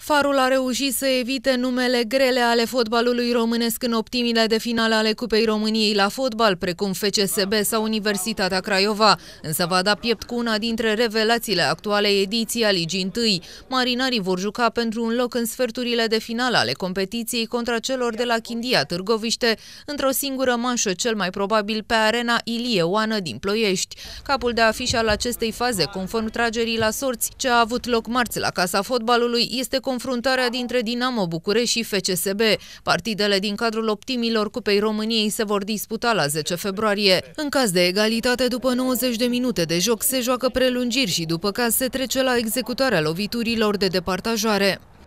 Farul a reușit să evite numele grele ale fotbalului românesc în optimile de finale ale Cupei României la fotbal, precum FCSB sau Universitatea Craiova, însă va da piept cu una dintre revelațiile actualei ediții a Ligii 1. Marinarii vor juca pentru un loc în sferturile de finală ale competiției contra celor de la Chindia Târgoviște, într-o singură manșă, cel mai probabil pe arena Ilie Oană din Ploiești. Capul de afiș al acestei faze, conform tragerii la sorți, ce a avut loc marți la Casa Fotbalului, este confruntarea dintre Dinamo București și FCSB. Partidele din cadrul optimilor Cupei României se vor disputa la 10 februarie. În caz de egalitate, după 90 de minute de joc, se joacă prelungiri și după caz se trece la executarea loviturilor de departajare.